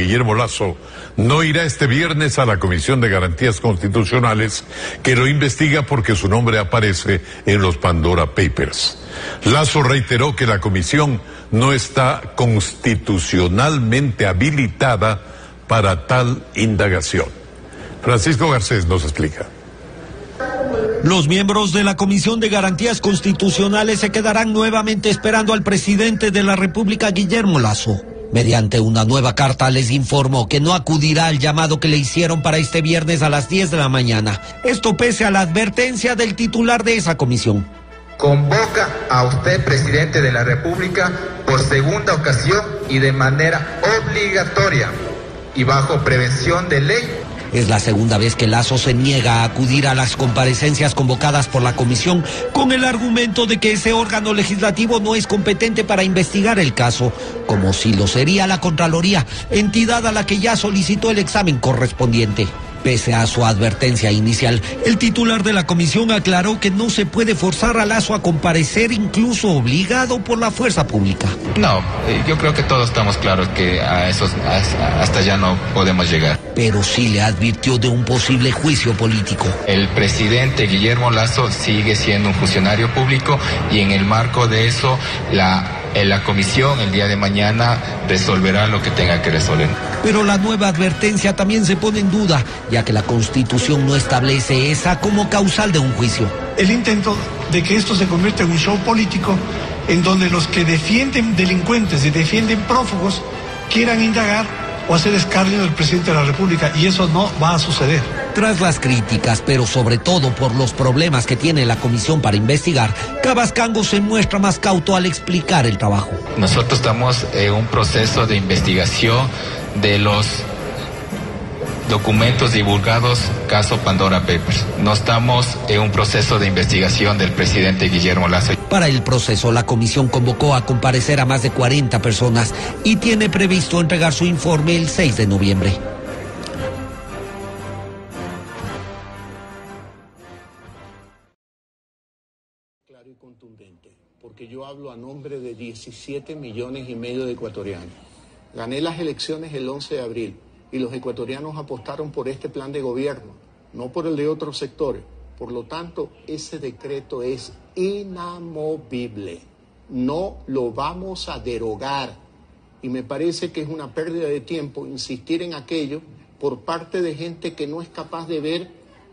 Guillermo Lasso no irá este viernes a la Comisión de Garantías Constitucionales que lo investiga porque su nombre aparece en los Pandora Papers. Lasso reiteró que la comisión no está constitucionalmente habilitada para tal indagación. Francisco Garcés nos explica. Los miembros de la Comisión de Garantías Constitucionales se quedarán nuevamente esperando al presidente de la República, Guillermo Lasso. Mediante una nueva carta les informó que no acudirá al llamado que le hicieron para este viernes a las 10 de la mañana. Esto pese a la advertencia del titular de esa comisión. Convoca a usted, presidente de la República, por segunda ocasión y de manera obligatoria y bajo prevención de ley. Es la segunda vez que Lasso se niega a acudir a las comparecencias convocadas por la comisión con el argumento de que ese órgano legislativo no es competente para investigar el caso, como si lo sería la Contraloría, entidad a la que ya solicitó el examen correspondiente. Pese a su advertencia inicial, el titular de la comisión aclaró que no se puede forzar a Lasso a comparecer, incluso obligado por la fuerza pública. No, yo creo que todos estamos claros que hasta allá no podemos llegar. Pero sí le advirtió de un posible juicio político. El presidente Guillermo Lasso sigue siendo un funcionario público y en el marco de eso la comisión el día de mañana resolverá lo que tenga que resolver. Pero la nueva advertencia también se pone en duda, ya que la Constitución no establece esa como causal de un juicio. El intento de que esto se convierta en un show político en donde los que defienden delincuentes y defienden prófugos quieran indagar o hacer escarnio del presidente de la República, y eso no va a suceder. Tras las críticas, pero sobre todo por los problemas que tiene la comisión para investigar, Cavascango se muestra más cauto al explicar el trabajo. Nosotros estamos en un proceso de investigación de los documentos divulgados, caso Pandora Papers. No estamos en un proceso de investigación del presidente Guillermo Lasso. Para el proceso, la comisión convocó a comparecer a más de 40 personas y tiene previsto entregar su informe el 6 de noviembre. Claro y contundente, porque yo hablo a nombre de 17 millones y medio de ecuatorianos. Gané las elecciones el 11 de abril y los ecuatorianos apostaron por este plan de gobierno, no por el de otros sectores. Por lo tanto, ese decreto es inamovible. No lo vamos a derogar. Y me parece que es una pérdida de tiempo insistir en aquello por parte de gente que no es capaz de ver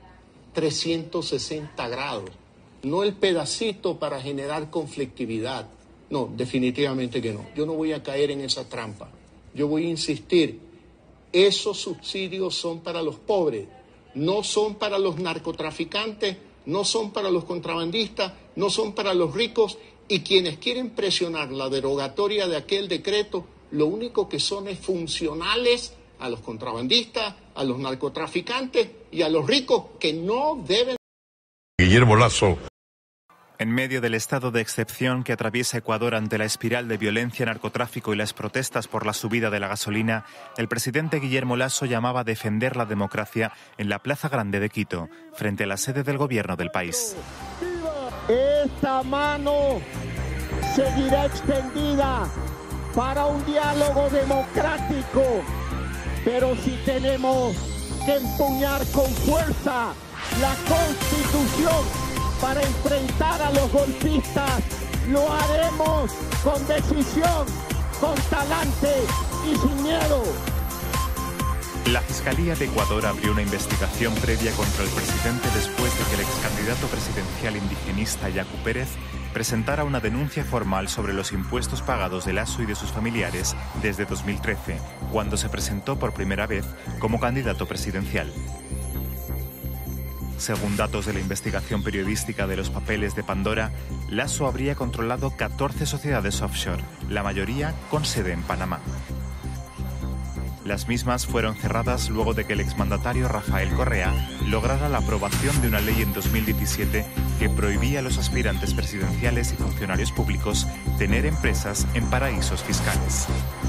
360 grados. No el pedacito para generar conflictividad. No, definitivamente que no. Yo no voy a caer en esa trampa. Yo voy a insistir. Esos subsidios son para los pobres. No son para los narcotraficantes, no son para los contrabandistas, no son para los ricos, y quienes quieren presionar la derogatoria de aquel decreto, lo único que son es funcionales a los contrabandistas, a los narcotraficantes y a los ricos que no deben. Guillermo Lasso. En medio del estado de excepción que atraviesa Ecuador ante la espiral de violencia, narcotráfico y las protestas por la subida de la gasolina, el presidente Guillermo Lasso llamaba a defender la democracia en la Plaza Grande de Quito, frente a la sede del gobierno del país. Esta mano seguirá extendida para un diálogo democrático, pero si tenemos que empuñar con fuerza la Constitución para enfrentar a los golpistas, lo haremos con decisión, con talante y sin miedo. La Fiscalía de Ecuador abrió una investigación previa contra el presidente después de que el ex candidato presidencial indigenista Yacu Pérez presentara una denuncia formal sobre los impuestos pagados de Lasso y de sus familiares desde 2013, cuando se presentó por primera vez como candidato presidencial. Según datos de la investigación periodística de los papeles de Pandora, Lasso habría controlado 14 sociedades offshore, la mayoría con sede en Panamá. Las mismas fueron cerradas luego de que el exmandatario Rafael Correa lograra la aprobación de una ley en 2017 que prohibía a los aspirantes presidenciales y funcionarios públicos tener empresas en paraísos fiscales.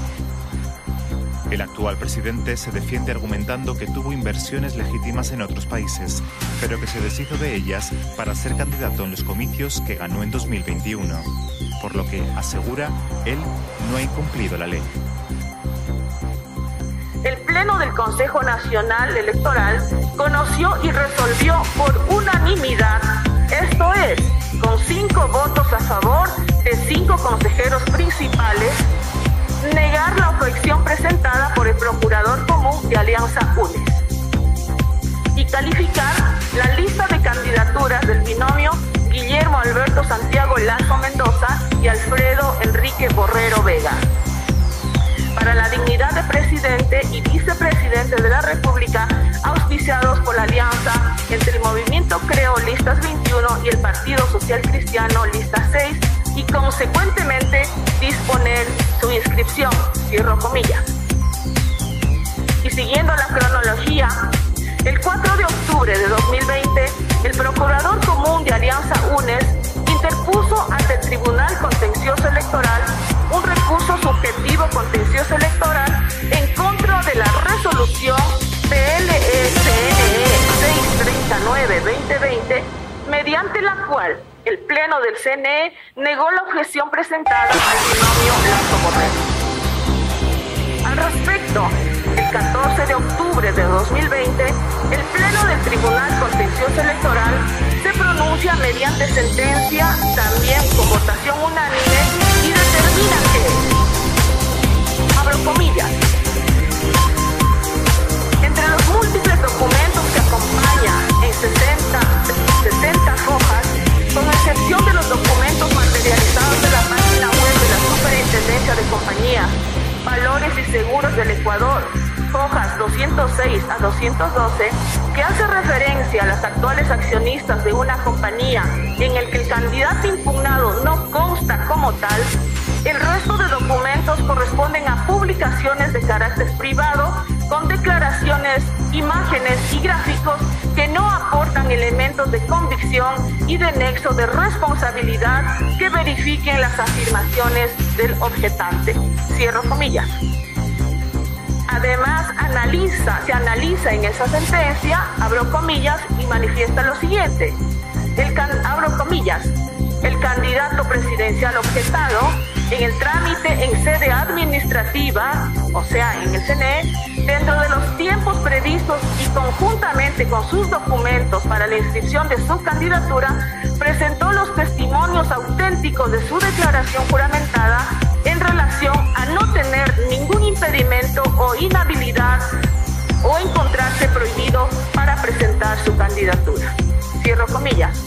El actual presidente se defiende argumentando que tuvo inversiones legítimas en otros países, pero que se deshizo de ellas para ser candidato en los comicios que ganó en 2021, por lo que, asegura, él no ha incumplido la ley. el Pleno del Consejo Nacional Electoral conoció y resolvió por unanimidad, esto es, con 5 votos a favor de 5 consejeros principales, negar la objeción presentada por el Procurador Común de Alianza UNES y calificar la lista de candidaturas del binomio Guillermo Alberto Santiago Lazo Mendoza y Alfredo Enrique Borrero Vega para la dignidad de presidente y vicepresidente de la República, auspiciados por la alianza entre el Movimiento Creo Listas 21 y el Partido Social Cristiano Lista 6, y consecuentemente disponer su inscripción, cierro comillas. Y siguiendo la cronología, el 4 de octubre de 2020, el Procurador Común de Alianza UNES interpuso ante el Tribunal Contencioso Electoral un recurso subjetivo contencioso electoral en contra de la resolución PLE-CNE 639-2020, mediante la cual el Pleno del CNE negó la objeción presentada al binomio Lazo Borrero. Al respecto, el 14 de octubre de 2020, el Pleno del Tribunal Contencioso Electoral se pronuncia mediante sentencia, también con votación unánime, y determina que, abro comillas, entre los múltiples documentos que acompañan en 60 hojas, con excepción de los documentos materializados de la página web de la Superintendencia de Compañías, Valores y Seguros del Ecuador, hojas 206 a 212, que hace referencia a las actuales accionistas de una compañía en el que el candidato impugnado no consta como tal, el resto de documentos corresponden a publicaciones de carácter privado con declaraciones, imágenes y gráficos que no aportan elementos de convicción y de nexo de responsabilidad que verifiquen las afirmaciones del objetante. Cierro comillas. Además, se analiza en esa sentencia, abro comillas, y manifiesta lo siguiente. Abro comillas, el candidato presidencial objetado en el trámite en sede administrativa, o sea, en el CNE, dentro de los tiempos previstos y conjuntamente con sus documentos para la inscripción de su candidatura, presentó los testimonios auténticos de su declaración juramentada en relación a no tener ningún impedimento o inhabilidad o encontrarse prohibido para presentar su candidatura. Cierro comillas.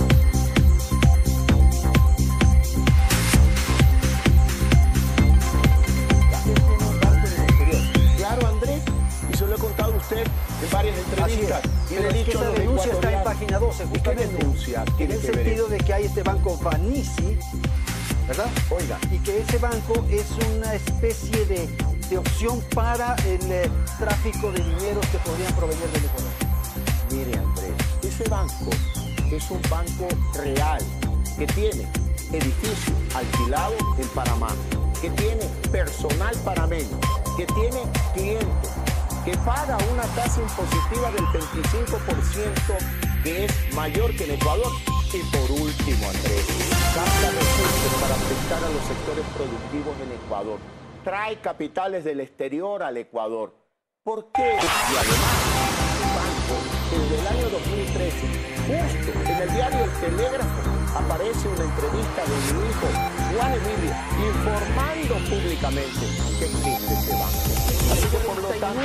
Claro, Andrés, y se lo he contado a usted en varias entrevistas. Y le he dicho, esa denuncia está en página 12, justamente. ¿Qué denuncia? En el sentido de que hay este banco Banisi, ¿verdad? Oiga. Y que ese banco es una especie de opción para el tráfico de dineros que podrían provenir del Ecuador. Mire, Andrés, ese banco es un banco real que tiene edificio alquilado en Panamá, que tiene personal panameño, que tiene clientes, que paga una tasa impositiva del 25%, que es mayor que en Ecuador. Y por último, Andrés, capta recursos para prestar a los sectores productivos en Ecuador. Trae capitales del exterior al Ecuador. ¿Por qué? Y además, un banco que desde el año 2013, justo en el diario El Telégrafo, aparece una entrevista de mi hijo, Juan Emilio, informando públicamente que existe ese banco. Así que por lo tanto,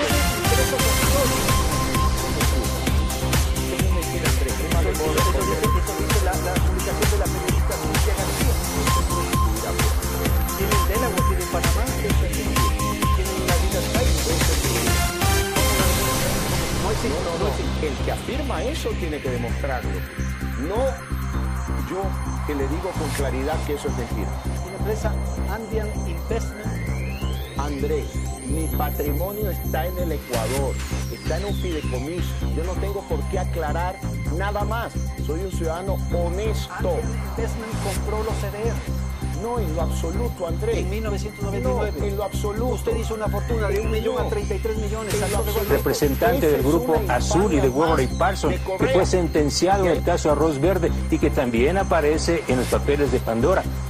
la publicación de la periodista Lucía García. Tienen Delaware, tienen Panamá, tienen la vida no, el que afirma eso tiene que demostrarlo. No yo que le digo con claridad que eso es mentira. La empresa Andean Investment. Andrés, mi patrimonio está en el Ecuador, está en un fideicomiso. Yo no tengo por qué aclarar nada más. Soy un ciudadano honesto. Andean Investment compró los CDR. No, en lo absoluto, Andrés. En 1999. No, en lo absoluto. Usted hizo una fortuna de 1 millón a 33 millones. Representante del Grupo Azul y de Weber y Parsons, que fue sentenciado en el caso Arroz Verde y que también aparece en los papeles de Pandora.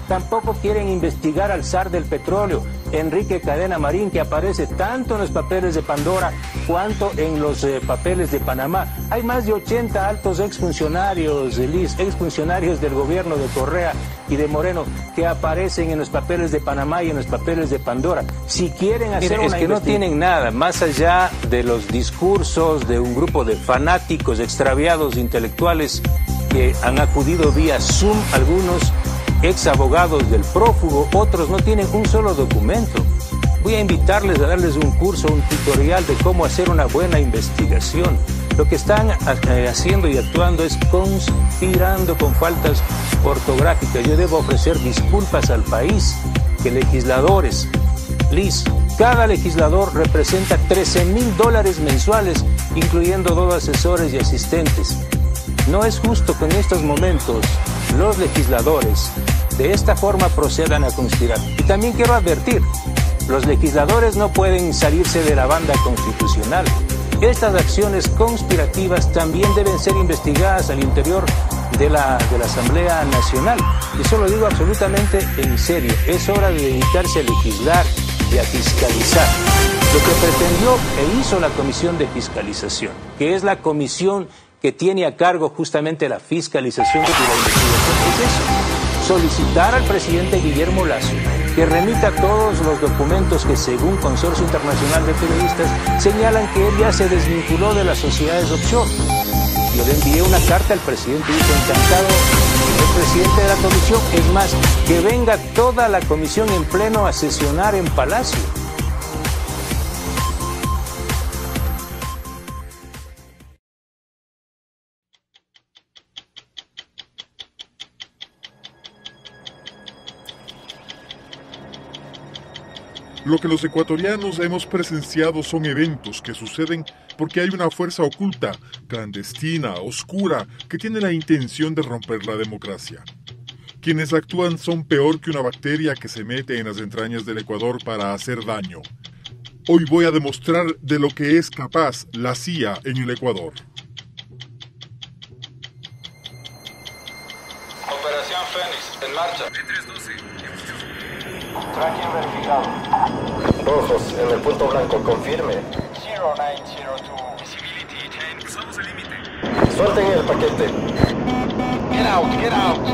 Tampoco quieren investigar al zar del petróleo, Enrique Cadena Marín, que aparece tanto en los papeles de Pandora cuanto en los papeles de Panamá. Hay más de 80 altos exfuncionarios, Liz, exfuncionarios del gobierno de Correa y de Moreno, que aparecen en los papeles de Panamá y en los papeles de Pandora. Si quieren hacer una investigación, no tienen nada más allá de los discursos de un grupo de fanáticos extraviados intelectuales que han acudido vía Zoom, algunos ex abogados del prófugo, otros no tienen un solo documento. Voy a invitarles a darles un curso, un tutorial de cómo hacer una buena investigación. Lo que están haciendo y actuando es conspirando con faltas ortográficas. Yo debo ofrecer disculpas al país, que legisladores, Liz, cada legislador representa $13,000 mensuales, incluyendo 2 asesores y asistentes. No es justo que en estos momentos los legisladores de esta forma procedan a conspirar. Y también quiero advertir, los legisladores no pueden salirse de la banda constitucional. Estas acciones conspirativas también deben ser investigadas al interior de la Asamblea Nacional. Eso lo digo absolutamente en serio. Es hora de dedicarse a legislar y a fiscalizar. Lo que pretendió e hizo la Comisión de Fiscalización, que es la comisión que tiene a cargo justamente la fiscalización y la investigación, es eso: solicitar al presidente Guillermo Lasso que remita todos los documentos que, según Consorcio Internacional de Periodistas, señalan que él ya se desvinculó de las sociedades offshore. Yo le envié una carta al presidente y dijo: encantado, el presidente de la comisión, es más, que venga toda la comisión en pleno a sesionar en Palacio. Lo que los ecuatorianos hemos presenciado son eventos que suceden porque hay una fuerza oculta, clandestina, oscura, que tiene la intención de romper la democracia. Quienes actúan son peor que una bacteria que se mete en las entrañas del Ecuador para hacer daño. Hoy voy a demostrar de lo que es capaz la CIA en el Ecuador. Operación Fénix, en marcha. Tracking verificado. Rojos, en el punto blanco, confirme. 0902, visibility 10. Usamos el límite. Suelten el paquete. Get out, get out.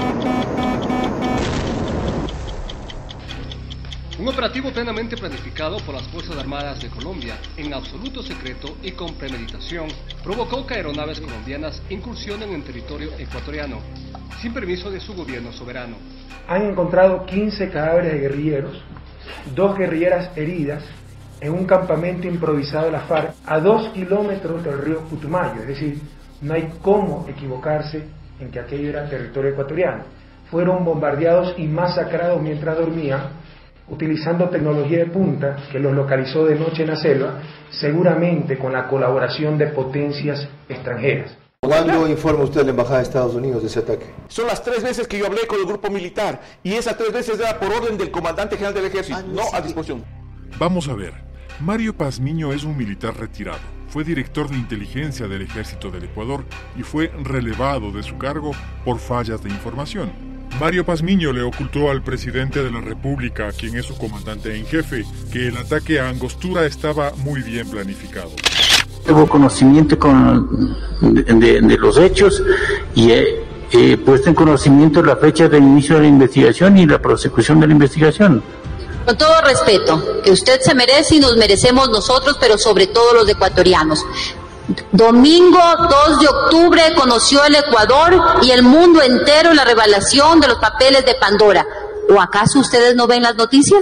Un operativo plenamente planificado por las Fuerzas Armadas de Colombia, en absoluto secreto y con premeditación, provocó que aeronaves colombianas incursionen en territorio ecuatoriano, sin permiso de su gobierno soberano. Han encontrado 15 cadáveres de guerrilleros, 2 guerrilleras heridas en un campamento improvisado de la FARC a 2 kilómetros del río Putumayo. Es decir, no hay cómo equivocarse en que aquello era territorio ecuatoriano. Fueron bombardeados y masacrados mientras dormían, utilizando tecnología de punta que los localizó de noche en la selva, seguramente con la colaboración de potencias extranjeras. ¿Cuándo informa usted a la Embajada de Estados Unidos de ese ataque? Son las 3 veces que yo hablé con el grupo militar, y esas 3 veces era por orden del comandante general del ejército, no a disposición. Vamos a ver, Mario Pazmiño es un militar retirado. Fue director de inteligencia del Ejército del Ecuador y fue relevado de su cargo por fallas de información. Mario Pazmiño le ocultó al presidente de la República, quien es su comandante en jefe, que el ataque a Angostura estaba muy bien planificado. Tengo conocimiento de los hechos y he puesto en conocimiento la fecha del inicio de la investigación y la prosecución de la investigación. Con todo respeto, que usted se merece y nos merecemos nosotros, pero sobre todo los ecuatorianos. Domingo 2 de octubre conoció el Ecuador y el mundo entero la revelación de los papeles de Pandora. ¿O acaso ustedes no ven las noticias?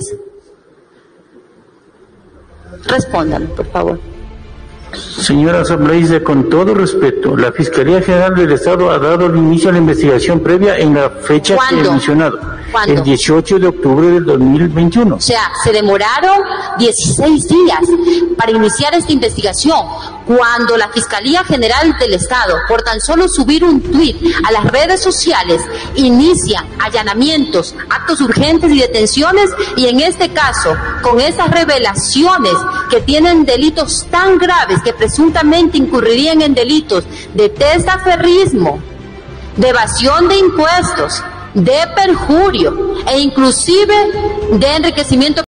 Respondan, por favor. Señora asambleísta, con todo respeto, la Fiscalía General del Estado ha dado el inicio a la investigación previa en la fecha que he mencionado. ¿Cuándo? El 18 de octubre del 2021. O sea, se demoraron 16 días para iniciar esta investigación, cuando la Fiscalía General del Estado, por tan solo subir un tuit a las redes sociales, inicia allanamientos, actos urgentes y detenciones, y en este caso, con esas revelaciones que tienen delitos tan graves que presuntamente incurrirían en delitos de testaferrismo, de evasión de impuestos, de perjurio e inclusive de enriquecimiento